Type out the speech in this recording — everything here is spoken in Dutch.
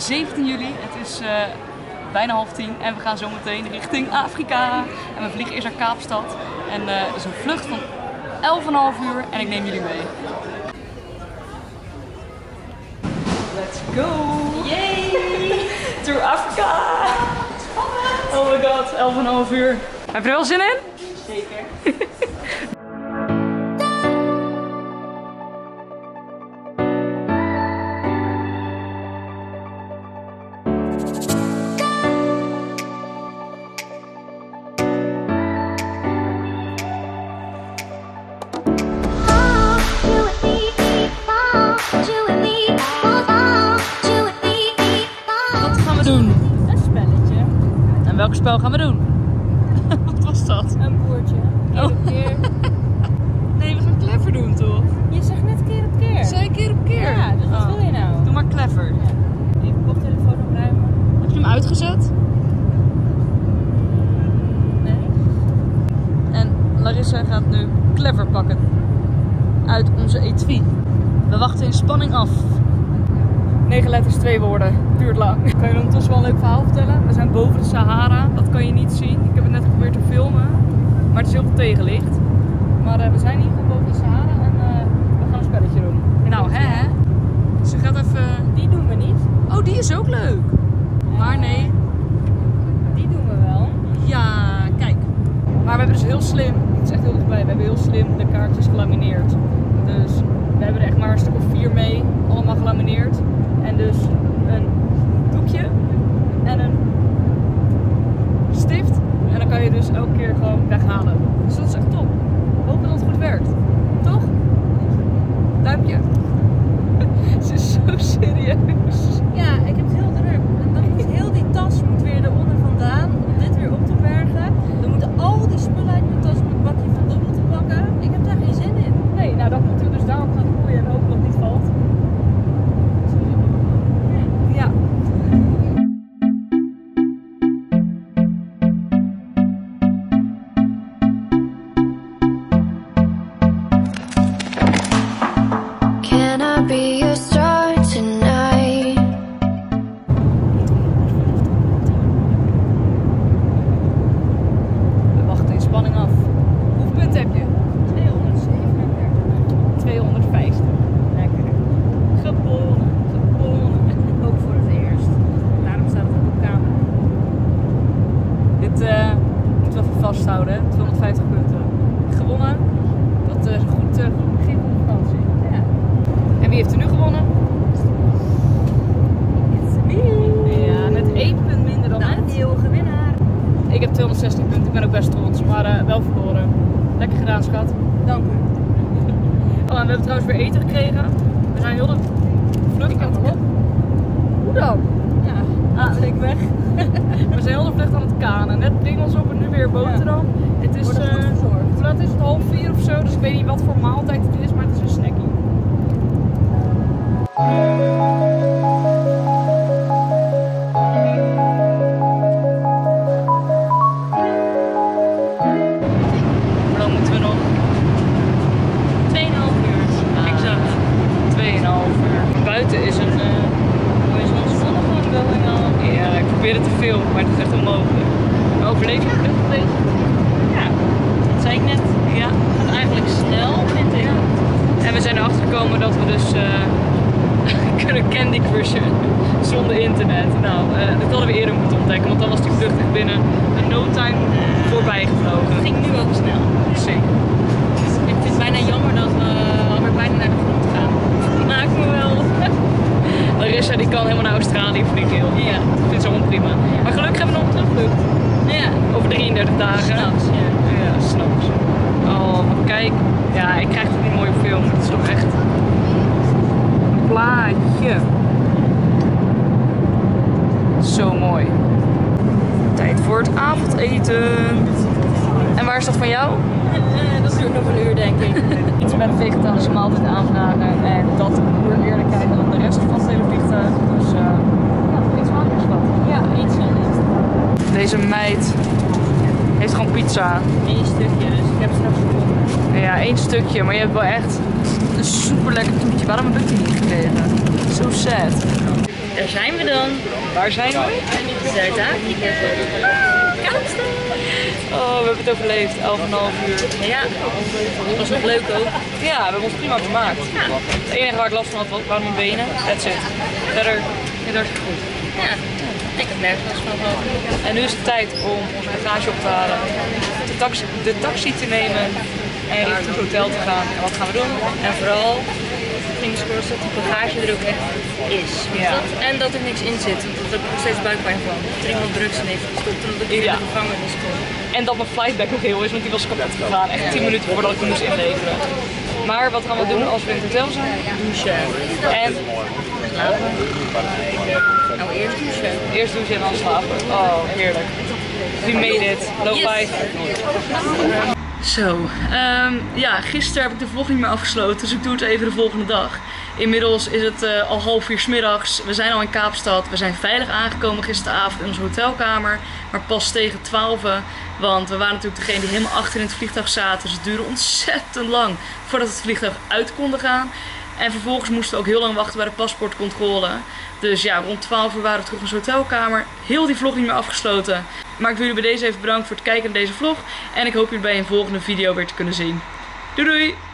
17 juli, het is bijna 9:30 en we gaan zo meteen richting Afrika. En we vliegen eerst naar Kaapstad. En het is een vlucht van 11,5 uur en ik neem jullie mee. Let's go! Yay! To Afrika! Oh my god, 11,5 uur. Heb je er wel zin in? Zeker. Welk spel gaan we doen? Wat was dat? Een boertje. Keer op keer. Nee, we gaan clever doen toch? Je zegt net keer op keer. Zei keer op keer? Ja, dus wat wil je nou? Doe maar clever. Ja. Even koptelefoon opruimen. Heb je hem uitgezet? Nee. En Larissa gaat nu clever pakken. Uit onze etui. We wachten in spanning af. 9 letters, 2 woorden. Duurt lang. Ik kan je ondertussen wel een leuk verhaal vertellen. We zijn boven de Sahara. Dat kan je niet zien. Ik heb het net geprobeerd te filmen. Maar het is heel veel tegenlicht. Maar we zijn in ieder geval boven de Sahara. En we gaan een spelletje doen. Nou, hè? Ze gaat even... Die doen we niet. Oh, die is ook leuk. Maar nee. Die doen we wel. Ja, kijk. Maar we hebben dus heel slim... Het is echt heel dichtbij. We hebben heel slim de kaartjes gelamineerd. Dus we hebben er echt maar een stuk of 4 mee. Allemaal gelamineerd. En dus een doekje en een stift. En dan kan je dus elke keer gewoon weghalen. Dus dat is echt top. We hopen dat het goed werkt. Toch? Duimpje. Ze is zo serieus. Ja, ik heb het heel druk. Dan moet heel die tas moet weer eronder vandaan om dit weer op te bergen. Dan moeten al die spullen uit mijn tas om het bakje van Dobbel te pakken. Ik heb daar geen zin in. Nee, nou dat moeten we dus daarop gaan groeien en hopen dat het niet valt. Ja. Can I be your star tonight? We wachten in spanning af. Hoeveel punten heb je? 237. 250. Lekker. Gewonnen. Ook voor het eerst. Daarom staat het op camera. Dit moeten we even vasthouden, hè? 250 punten. Gewonnen. Dat is een goed begin van de vakantie. Ja. En wie heeft er nu gewonnen? It's me. Ja, met 1 punt minder dan De net. eeuwige winnaar. Ik heb 216 punten, ik ben ook best trots, maar wel verloren. Lekker gedaan, schat. Dank u. Oh, en we hebben trouwens weer eten gekregen. We zijn heel de vlucht aan het... Hoe dan? Ja, ik weg. We zijn heel de vlucht aan het kanen. Net pingels op en nu weer boterham. Het is, Wordt er goed verzorgd. hoe laat is het? 3:30 of zo, dus ik weet niet wat voor maaltijd het is, maar het is een snackie. Hoe lang moeten we nog? 2,5 uur. Exact. 2,5 uur. Buiten is een... Hoe is onze zonnegang going on? Ja, ik probeer het te filmen, maar het is echt onmogelijk. Maar overleef je het een beetje? Ja, dat zei ik net. Ja. Het gaat eigenlijk snel, vind ik. En we zijn erachter gekomen dat we dus kunnen Candy Crushen zonder internet. Nou, dit hadden we eerder moeten ontdekken, want dan was die vlucht echt binnen een no time voorbij gevlogen. Het ging nu ook snel. Zeker. Ik vind het bijna jammer dat we alweer bijna naar de grond gaan. Maakt me wel. Larissa die kan helemaal naar Australië vliegen, joh. Ja. Ik vind het zo prima. Maar gelukkig hebben we nog een terugvlucht. Ja. Over 33 dagen. S'nachts, ja. Ja, s'nachts. Oh, maar kijk. Ja, ik krijg het niet mooi op film. Het is toch echt een plaatje. Zo mooi. Tijd voor het avondeten. En waar is dat van jou? Dat duurt nog een uur, denk ik. Iets met een vegetarische maaltijd aanvragen. En dat puur eerlijkheid dan de rest van het hele vliegtuig. Dus ja, iets makelijks wat. Ja, iets van dit. Deze meid heeft gewoon pizza. 1 stukje, dus ik heb straks gewonnen. Ja, 1 stukje, maar je hebt wel echt een super lekker toetje. Waarom heb ik die niet gekregen? So sad. Daar zijn we dan. Waar zijn we? Zuid-Afrika. Kaapstad. Oh, we hebben het overleefd. 11,5 uur. Ja, dat was nog leuk ook. Ja, we hebben ons prima vermaakt. Ja. Het enige waar ik last van had waren mijn benen. That's it. Verder is het goed. Ja, ik heb nergens last van gehad. En nu is het tijd om onze bagage op te halen, de taxi te nemen en richting het hotel te gaan. En wat gaan we doen? En vooral ging scoren dat die bagage er ook echt is. Ja. En dat er niks in zit, want daar heb ik nog steeds buikpijn van. Dat er iemand drugs in heeft gestopt en dat ik in de gevangenis kom. En dat mijn flightbag nog heel is, want die was kapot gegaan. Echt 10 minuten voordat ik hem moest inleveren. Maar wat gaan we doen als we in het hotel zijn? Douchen. En Slapen. Nou, eerst douchen. eerst douchen en dan slapen. Oh, heerlijk. We made it. Low five. Zo, ja, gisteren heb ik de vlog niet meer afgesloten, dus ik doe het even de volgende dag. Inmiddels is het al 3:30 's middags. We zijn al in Kaapstad. We zijn veilig aangekomen gisteravond in onze hotelkamer. Maar pas tegen 12. Want we waren natuurlijk degene die helemaal achter in het vliegtuig zaten. Dus het duurde ontzettend lang voordat we het vliegtuig uit konden gaan. En vervolgens moesten we ook heel lang wachten bij de paspoortcontrole. Dus ja, rond 12 uur waren we terug in onze hotelkamer. Heel die vlog niet meer afgesloten. Maar ik wil jullie bij deze even bedanken voor het kijken naar deze vlog. En ik hoop jullie bij een volgende video weer te kunnen zien. Doei doei!